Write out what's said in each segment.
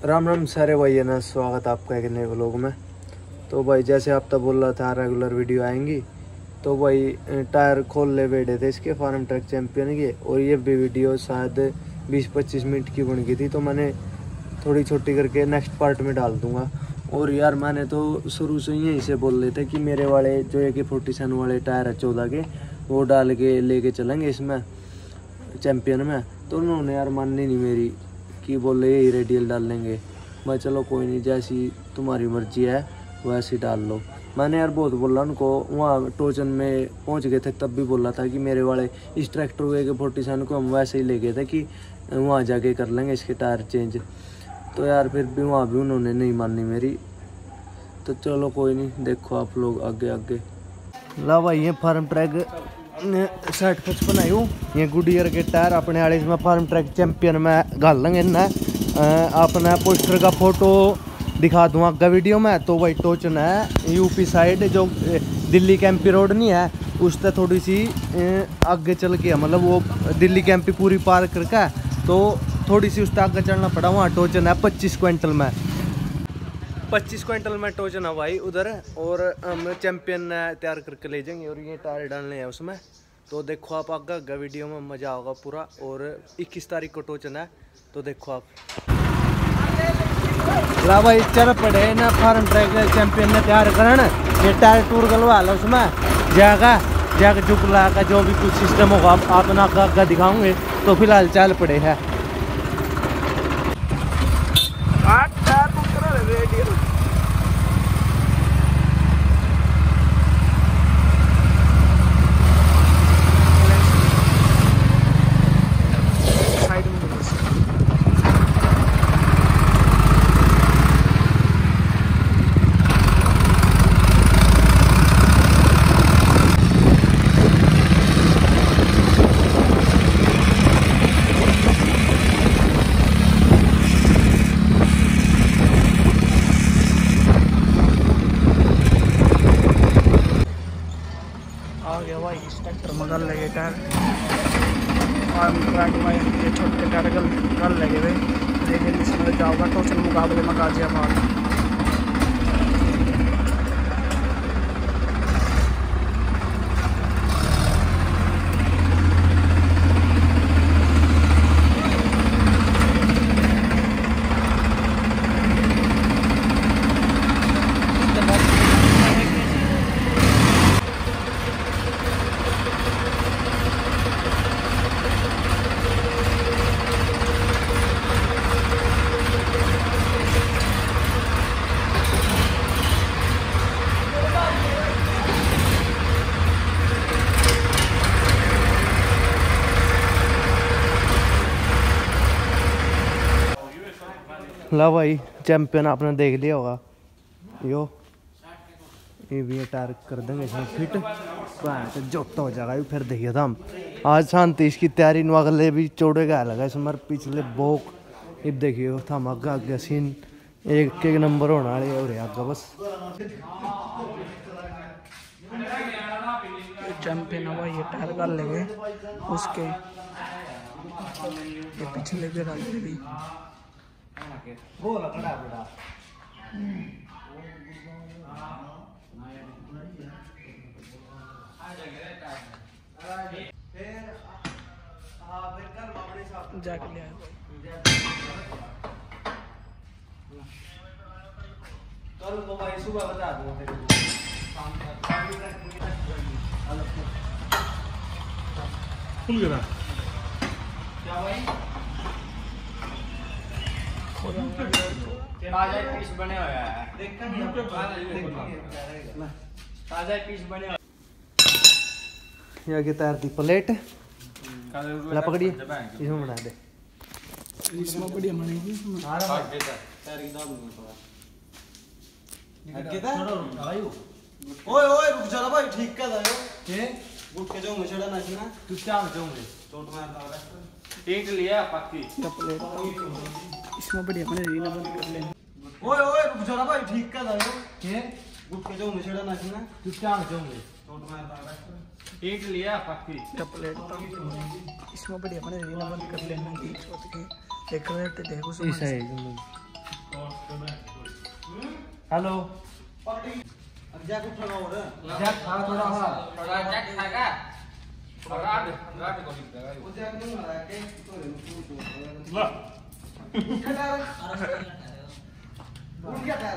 राम राम सारे भाई है ना, स्वागत आपका एक नए व्लॉग में। तो भाई जैसे आप तब बोल रहा था रेगुलर वीडियो आएंगी, तो भाई टायर खोल ले बैठे थे इसके फार्म ट्रैक चैंपियन के, और ये भी वीडियो शायद 20-25 मिनट की बन गई थी, तो मैंने थोड़ी छोटी करके नेक्स्ट पार्ट में डाल दूंगा। और यार मैंने तो शुरू से ही यहीं से बोल रहे थे कि मेरे वाले जो AK-47 वाले टायर है 14 के, वो डाल के लेके चलेंगे इसमें चैंपियन में। तो उन्होंने यार माननी नहीं मेरी कि बोले यही रेडियल डाल लेंगे। मैं चलो कोई नहीं, जैसी तुम्हारी मर्जी है वैसे डाल लो। मैंने यार बहुत बोला उनको, वहाँ टोचन में पहुँच गए थे तब भी बोला था कि मेरे वाले इस ट्रैक्टर AK-47 को हम वैसे ही ले गए थे कि वहाँ जाके कर लेंगे इसके टायर चेंज। तो यार फिर भी वहाँ भी उन्होंने नहीं मानी मेरी। तो चलो कोई नहीं, देखो आप लोग आगे आगे। ला भाई ये फार्म ट्रैक 60-55 आई हूँ, ये गुडियर के टायर अपने वाले इसमें फार्म ट्रैक चैंपियन में घाल लेंगे ना। अपना पोस्टर का फोटो दिखा दूँ आपका वीडियो में। तो भाई टोचन है यूपी साइड, जो दिल्ली कैंपी रोड नहीं है उससे थोड़ी सी आगे चल के, मतलब वो दिल्ली कैंपी पूरी पार करके तो थोड़ी सी उससे आगे चलना पड़ा। वहाँ टोचन है 25 क्विंटल में, 25 क्विंटल में टोचन है भाई उधर। और हम चैंपियन तैयार करके ले जाएंगे और ये टायर डालने हैं उसमें। तो देखो आप आगे वीडियो में मज़ा होगा पूरा। और 21 तारीख को टोचन है, तो देखो आप। ला भाई चल पड़े ना फार्म ट्रैक चैंपियन ने तैयार करना, ये टायर टूर गलवा लो उसमें जाकर झुकला का जो भी कुछ सिस्टम होगा आप अपना आगे दिखाऊंगे। तो फिलहाल चल पड़े है। मगल लगे टायर ये छोटे टायर गल लगे हुए, लेकिन इसमें जाओगा टोचन मुकाबले में गाजियाबाद। ला भाई चैंपियन आपने देख लिया होगा, ये भी टायर कर देंगे इसमें फिट, तो जोता हो जाएगा। फिर देखिए था हम आज शांति इसकी तैयारी नगले भी चौड़े का लगा इसमें पिछले बोक। ये देखिए हम आगे आगे सीन एक नंबर होने वाले और आगे बस चैंपियन हुआ। ये टायर कर लेंगे उसके, ये पिछले भी डाले भी जाके ले आए। कल तो भाई सुबह बता दूंगा तेरे को। खुल गया क्या भाई? ताजा पीस बने हुए हैं, देखा नहीं ताजा पीस बने हुए। ये तैयार थी प्लेट, ला पकड़िए इसमें बना दे, इसमें बढ़िया बनेगी। ओए ओए रुक जा भाई, ठीक कर दो के गुट के जो मुझे ना सीना तू क्या जाऊंगे चोट मारता है। ईंट लिया पक्की इसमें बढ़िया बने ना बंद कर ले। ओए ओए रुक जा भाई, ठीक कर दो के गुट के जो मुझे ना सीना तू क्या जाऊंगे चोट मारता है। ईंट लिया पक्की प्लेट इसमें बढ़िया बने ना बंद कर लेना। एक रेट देखो सही हेलो जैक उठा और जैक खा थोड़ा जैक खाएगा रात को दिखता है वो जैक नहीं मारा के तो ला उठ गया टायर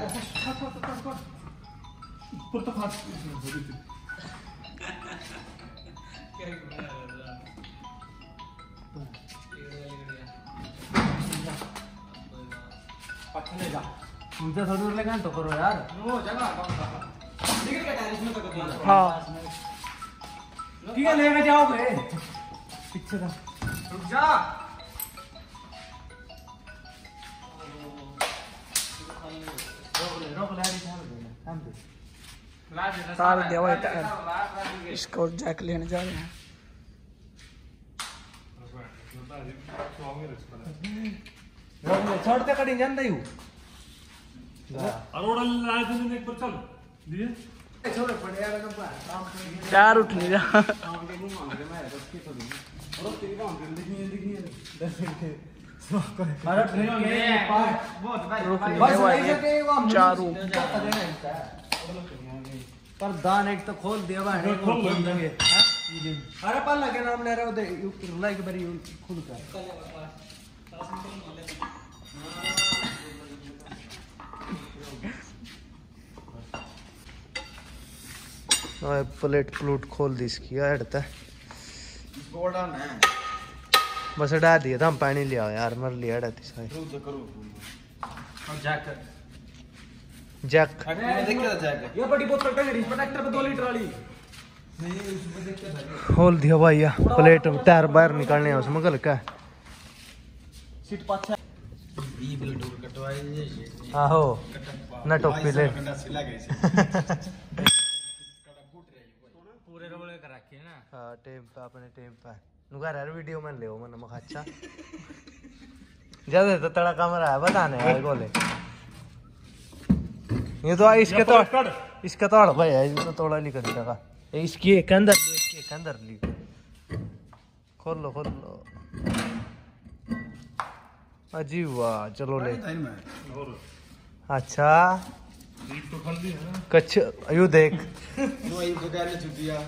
ऊपर तो हाथ पटने जा मुझे थोड़ी दूर लेकर तो करो यार नो जगह निकल के टायर इसमें तक दिया हाँ ठीक है लेके जाओगे पीछे का रुक जा रोक ले हम दे तार देवा इसको जैक लेने जा रहे हैं रोक ले छोड़ते कड़ी जानता ही हूँ अरोड़ा लाए थे एक बार चल दिए छोड़े पड़े यार कब टायर उठ नहीं रहा अरे ट्रेन के पास बहुत भारी रुक बस नहीं नहीं सके वो हम चारों पर दान एक तो खोल दिया भाई खोल देंगे अरे पल लगे नाम ले रहे हो दे लाइक बरी खुद का प्लेट प्लूट खोल दी इसकी हटता है गोल्डन है बस हटा दिया था हम पानी लिया यार मर लिया हटाती सारी रुक जा करो और जैक जैक देख के जैक ये बड़ी बोतल टंग रही ट्रैक्टर पे 2 लीटर वाली नहीं उसमें देख के था खोल दिया भाई यार प्लेट टायर बाहर निकालने हैं उसमें गल क्या सीट पाछा ई बिल टूर कटवाई ये आहो ना टोपी ले घंटा सिला गई पूरे रबड़े का रखे ना हाँ टेम पे अपने टेम पे नुका यार वीडियो में ले मन मखा अच्छा ज्यादा तो तड़ा कमरा है बताने यार गोले ये तो इसका तोड़ भाई है इसको तोड़ा नहीं कर देगा इसकी एक अंदर ली खोल लो अजीब वाह चलो ले अच्छा तो फल भी है ना कच्छ यू देख नो ये बगैर ने छुटिया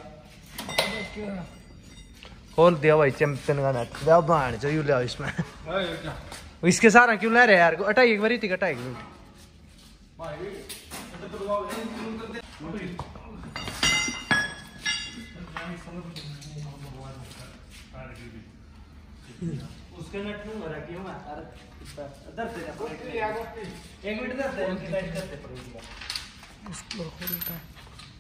खोल दिया भाई चैंपियन का नेट जा बाण जो यू ले आओ इसमें इसके सारा क्यों ले रहे यार अटाई एक बारी थी अटाई एक मिनट उसके नेट में भरा क्यों है दर से एक मिनट दर से लाइट करते पड़ेगा इसको खोलता है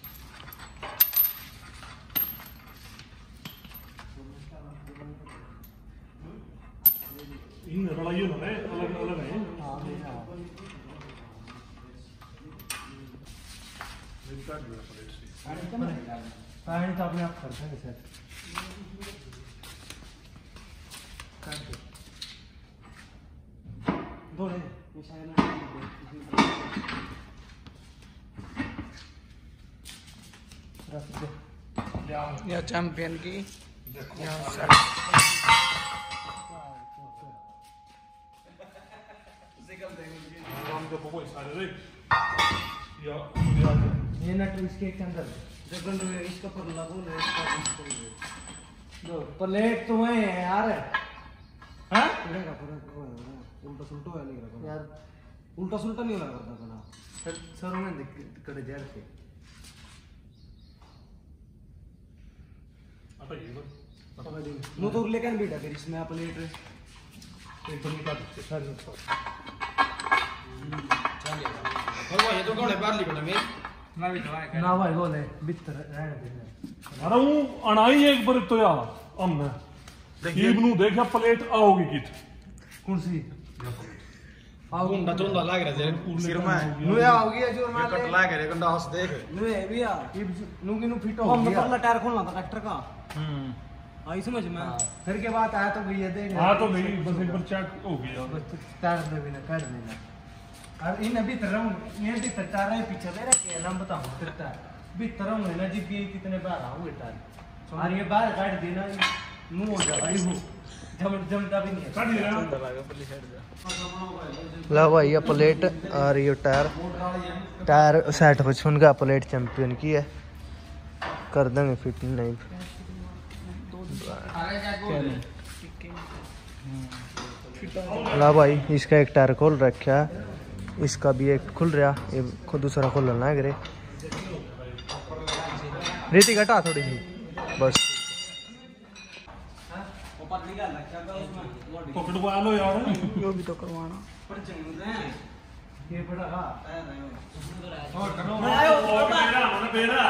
इन रड़ाइयों में अलग अलग है पानी तो अपने आप करता है सर काट दो दो ले ये शायद रख दो यह चैंपियन की हम जो कोई सारे रे या ये नट इसके अंदर जब इसका पर लगो ना इसका दो प्लेट तो है यार हाँ उल्टा सुल्टा है नहीं रखा यार उल्टा सुल्टा नहीं लगा करता ना सर में कर जड़ से आता ये बस नो तो लेकर बेटा फिर इसमें आप लेट रहे एक तो निकाल दे सारे भगवान ये तो कौन है बाहर लिखना मैं ना भाई बोले बिस्तर रहने दे अरे वो अनाई एक बार तो यार हमने टीम नु देखा प्लेट आओगी कित कौन सी गुंडा चुंडा लाग रहा है सिर में नु आओगी जो मार कट लाग रहा है गुंडा हंस देख नु है भी यार नु की नु फिट हो हम गया पहला टायर खोलना था ट्रैक्टर का आई समझ में फिर के बाद आया तो भैया देख हां तो नहीं बस एक बार चेक हो गया बस तार दे बिना कर देना और इन अभी तरह ये भी तार है पीछे ले रखे नाम बताओ फिरता भी तरह है ना जी भी कितने बार आऊं बेटा और ये बार काट देना नु हो जा भाई हो जमता भी नहीं है काट लिया लगा पल्ली साइड जा ला भाई ये प्लेट और ये टायर 60-55 का प्लेट चैंपियन की है, कर देंगे फिटिंग नहीं। ला भाई इसका एक टायर खोल रखा है, इसका भी एक खुल रहा, ये खुद दूसरा खोलना है रे। रेती घटा थोड़ी सी बस। पकड़वा लो यार, यो भी तो करवाना। ये बड़ा हां और करो बेरा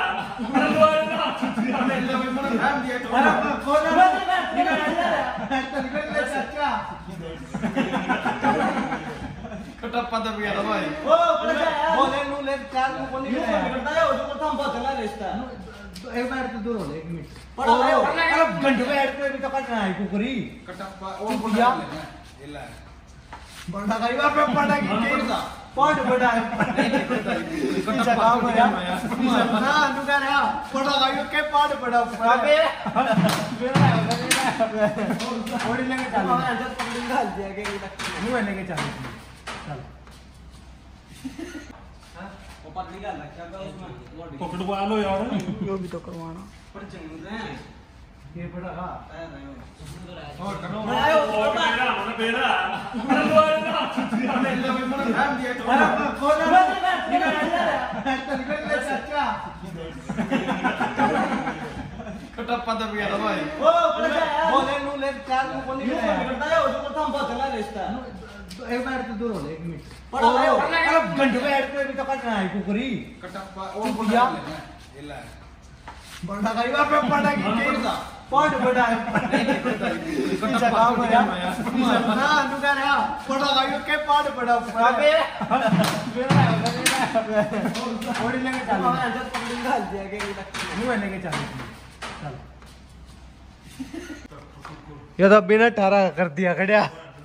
कटप्पा तो भी आता भाई बोले नु ले चार को बोली करता है जो प्रथम बात चला रिश्ता एक मिनट तो दूर हो ले, 1 मिनट पड़ा है घंटे में ऐड पे भी तो करना है कुकरी कटप्पा और भैया इला बड़ा गई पे पड़ा की पॉट बड़ा है पीछे काम है ना नु कर रहा पड़ा गई के पॉट बड़ा अबे थोड़ी लेके चल जब पकड़ डाल दिया के मुंह लेके चल चल वो पतली का लगता है उसमें पकड़वा लो यार, यो भी तो करवाना। पर चंगुदे हैं ये बड़ा हां और करो बेरा ध्यान दिया तो खोला निकल चाचा कटप्पा तो भी आता भाई बोले नु ले चार को बोली करता है जो प्रथम बात चला रिश्ता एक मिनट तो दूर हो ले, 1 मिनट पड़ा है घंटे में ऐड पे भी तो करना है कुकरी कटप्पा और भैया इला बड़ा गई पे पड़ा की पॉट बड़ा है पीछे काम है ना नु कर रहा पड़ा गई के पॉट बड़ा अबे थोड़ी लेके चल जब पकड़ डाल दिया के मुंह लेके चल चल ये तो बिना ठारा कर दिया खड़िया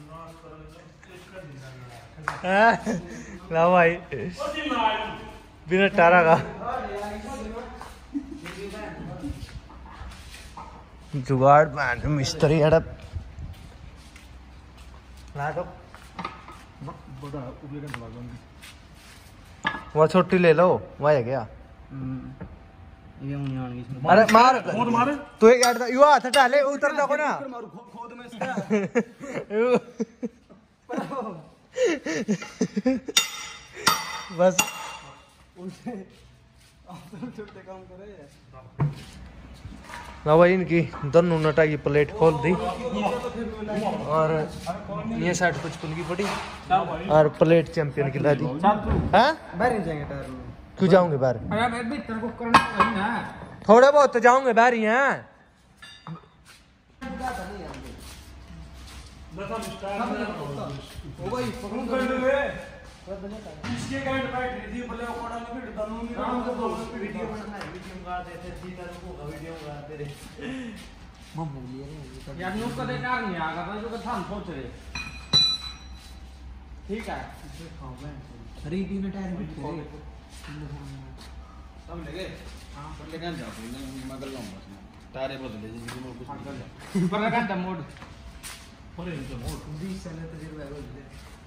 ला भाई बिना ठारा का जुगाड़ बैंड मिस्त्री हड़प ला दो वो छोटी ले लो, वह है क्या अरे मार तू एक यू हाथ हटा ले, उतर देखो ना खोद में इसका बस छोटे काम करे ना भाई इनकी दोनों नटा की प्लेट खोल दी और ये 60-55 की पड़ी और प्लेट चैंपियन की ला दी। हैं बाहर जाएंगे टायर में क्यों जाऊंगे बाहर? अरे मैं भी तेरे को करना है ना, थोड़े बहुत तो जाऊंगे बाहर ही हैं। ओ भाई पकड़ कर ले इसके गाइड बैटरी थी बोले वो कोड़ा में फिर दोनों में काम को वीडियो बनाना है, वीडियो गा देते सीधा को वीडियो गा तेरे मम्मी लिए रे यार न्यू कदे कार नहीं आगा तो जो थान सोच रहे ठीक है अरे तीन टायर फिट करे सब लगे हां पर लेकर जाओ मैं कर लूंगा टायर बदले जी मोड़ कुछ पर लगा था मोड़ पर इनका मोड़ 20 साल तजुर्बा हो गया।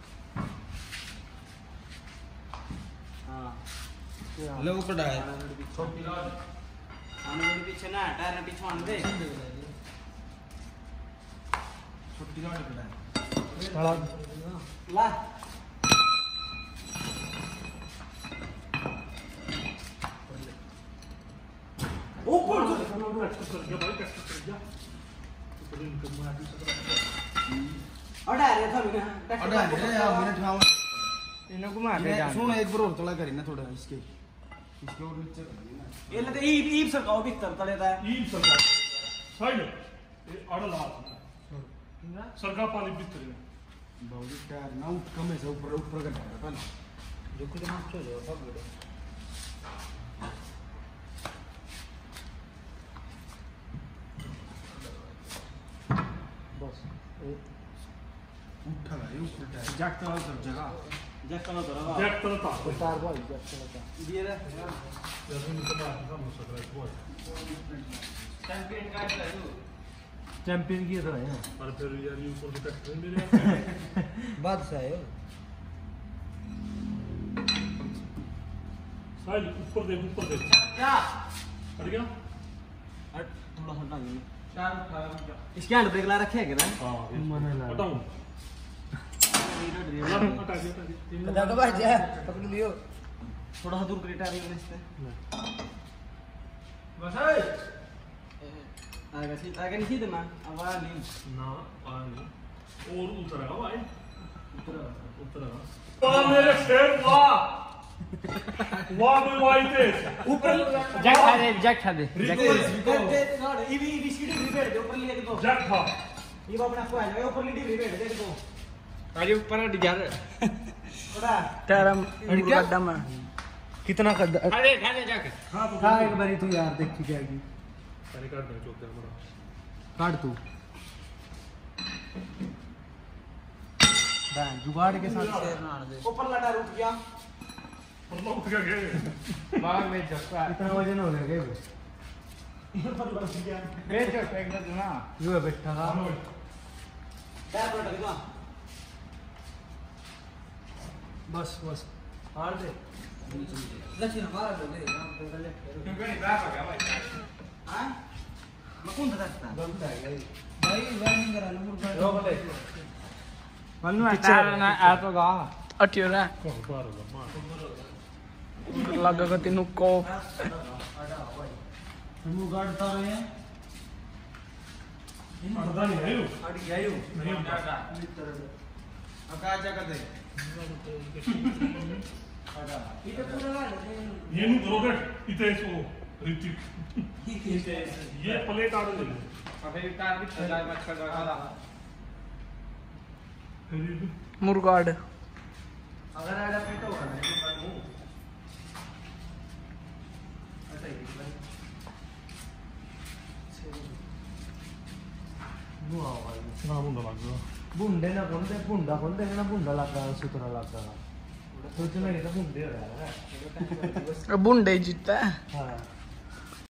हां ले वो कड़ा है छोटी लाल आने पीछे ना टायर ने पीछे आने दे छोटी लाल कड़ा है ला ओ बोल दो कर गया भाई, कष्ट कर गया तो इनका मार अड़ा रे था मैंने अड़ा रे यार मैंने ठाव इन्हें घुमा के जान सुन एक बार और चला करी ना थोड़ा इसके और नीचे करी ना ये लेते ईब सरकाओ भीतर तले था ईब सरकार साइड ये अड़ला सरकार पानी भीतर है बहुत टायर ना उठ कम है ऊपर ऊपर का टायर था जो कुछ मार चो जाओ सब बड़े बस उठा है ऊपर टायर जैक तो सब जगह जैक तो धरा जैक तो था तार भाई जब चलता ये रे जरूर तो बात हम हो सकता है बहुत चैंपियन का है तू चैंपियन की तरह है पर फिर यार ये ऊपर से कट मेरे बादशाह है साइड ऊपर देख क्या हट गया थोड़ा हटा दे इसके हैंड ब्रेक ला रखे है क्या हां मना ला हटाऊं हटा दिया पता तो भाई जा पकड़ लियो थोड़ा सा दूर करेटा रही है इससे बस आगे नहीं सीधे मां आवाज नहीं ना पानी और उतरेगा भाई उतरेगा वाह मेरे शेर वाह वाह कोई वाई थे ऊपर जैक खा दे ईवी सीडी रिपेयर दे ऊपर ले दे जैक था ये अपना को आ जाएगा ऊपर लीडी रिपेयर दे दो आज ऊपर डिजार थोड़ा टायर मुर्गा में कितना कर अरे खा दे जाके खा एक बारी तू यार देख की जाएगी पानी काट दे चोक दे हमारा काट तू जुगाड़ के साथ ऊपर लटा रुक गया और उठ गए बाहर में झटका कितना वजन हो गया ऊपर लट गया बेच फेंक दे ना ये बैठा था टायर पर लगा बस बस हार दे दक्षिण मार दे क्योंकि नहीं बैक हो गया भाई हां मैं कौन था गलत है भाई वार्निंग करा लो मुर्गा रोक ले मनु टायर ना आ तो गा अटियो रे बार मार लगा के तीनों को हम गाड़ता रहे हैं अड़दा नहीं है यो अड़ गया यो नहीं होता अब का जा कर दे इधर पूरा ला ले ये नु दोगे इथे इसको ऋतिक ये प्लेट आड़े ले अबे कार भी चला मत कर रहा मुर्गा अगर आड़ा पेट होगा ना तो काटूं ऐसा ही वो आवाज ना मुंडा लग गया बुंडे ना खोलते ना बुंडा लगा सुतरा लगा सोचना ये तो बुंडे हो रहा है बुंडे जीतता है हाँ